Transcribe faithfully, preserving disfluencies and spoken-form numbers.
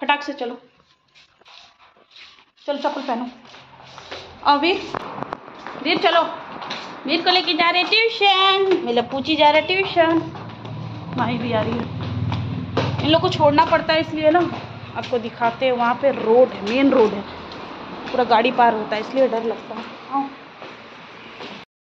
फटाक से चलो चलो, चप्पल पहनो। और वीर वीर चलो, वीर को लेके जा रहे ट्यूशन। मेरा पूछी जा रहा ट्यूशन। माही भी आ रही है। इन लोग को छोड़ना पड़ता है इसलिए ना, आपको दिखाते हैं। वहाँ पे रोड है, मेन रोड है, पूरा गाड़ी पार होता है, इसलिए डर लगता है।